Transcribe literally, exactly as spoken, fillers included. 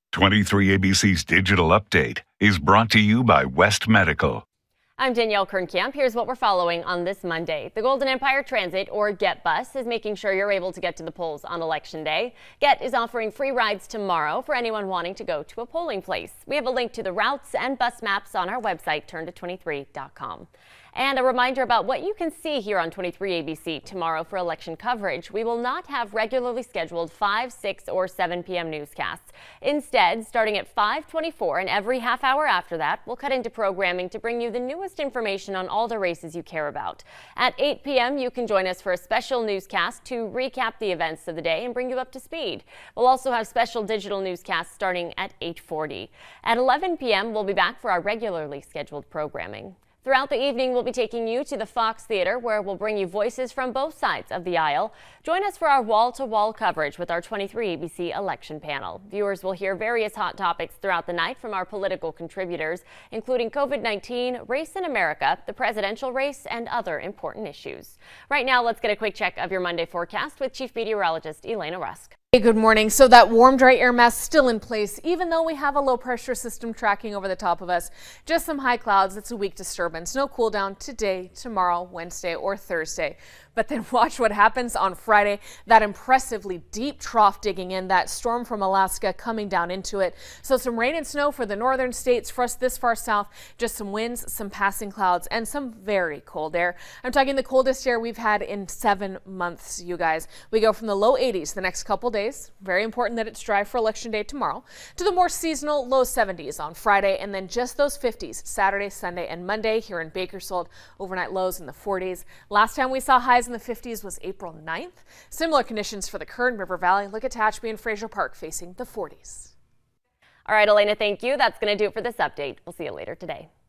twenty-three A B C's Digital Update is brought to you by West Medical. I'm Danielle Kernkamp. Here's what we're following on this Monday. The Golden Empire Transit, or GET bus, is making sure you're able to get to the polls on Election Day. GET is offering free rides tomorrow for anyone wanting to go to a polling place. We have a link to the routes and bus maps on our website, turn to twenty-three dot com. And a reminder about what you can see here on twenty-three A B C tomorrow for election coverage. We will not have regularly scheduled five, six, or seven p m newscasts. Instead, starting at five twenty-four and every half hour after that, we'll cut into programming to bring you the newest information on all the races you care about. At eight p m, you can join us for a special newscast to recap the events of the day and bring you up to speed. We'll also have special digital newscasts starting at eight forty. At eleven p m, we'll be back for our regularly scheduled programming. Throughout the evening, we'll be taking you to the Fox Theater, where we'll bring you voices from both sides of the aisle. Join us for our wall-to-wall coverage with our twenty-three A B C election panel. Viewers will hear various hot topics throughout the night from our political contributors, including COVID nineteen, race in America, the presidential race, and other important issues. Right now, let's get a quick check of your Monday forecast with Chief Meteorologist Elena Rusk. Hey, good morning. So that warm, dry air mass still in place, even though we have a low pressure system tracking over the top of us. Just some high clouds. It's a weak disturbance. No cool down today, tomorrow, Wednesday, or Thursday. But then watch what happens on Friday. That impressively deep trough digging in, that storm from Alaska coming down into it. So some rain and snow for the northern states. For us this far south, just some winds, some passing clouds, and some very cold air. I'm talking the coldest air we've had in seven months, you guys. We go from the low eighties the next couple days. Very important that it's dry for Election Day tomorrow, to the more seasonal low seventies on Friday, and then just those fifties Saturday, Sunday, and Monday here in Bakersfield. Overnight lows in the forties. Last time we saw highs in the fifties was April ninth. Similar conditions for the Kern River Valley. Look at Tehachapi and Fraser Park facing the forties. All right, Elena, thank you. That's going to do it for this update. We'll see you later today.